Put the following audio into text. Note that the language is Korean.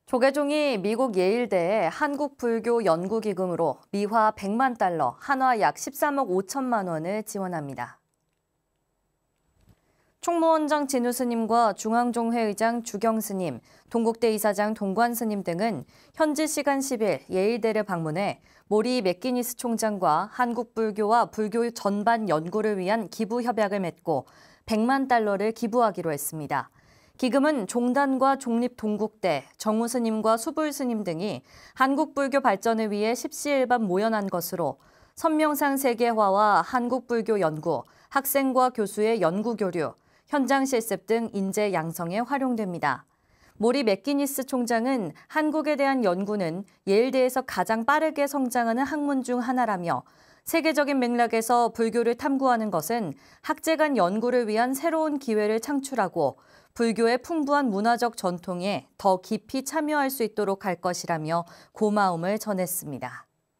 조계종이 미국 예일대의 한국불교연구기금으로 미화 100만 달러, 한화 약 13억 5천만 원을 지원합니다. 총무원장 진우 스님과 중앙종회 의장 주경 스님, 동국대 이사장 동관 스님 등은 현지 시간 10일 예일대를 방문해 모리 맥기니스 총장과 한국불교와 불교 전반 연구를 위한 기부 협약을 맺고 100만 달러를 기부하기로 했습니다. 기금은 종단과 종립동국대, 정우 스님과 수불 스님 등이 한국불교 발전을 위해 십시일반 모연한 것으로 선명상 세계화와 한국불교 연구, 학생과 교수의 연구 교류, 현장 실습 등 인재 양성에 활용됩니다. 모리 맥기니스 총장은 한국에 대한 연구는 예일대에서 가장 빠르게 성장하는 학문 중 하나라며 세계적인 맥락에서 불교를 탐구하는 것은 학제 간 연구를 위한 새로운 기회를 창출하고 불교의 풍부한 문화적 전통에 더 깊이 참여할 수 있도록 할 것이라며 고마움을 전했습니다.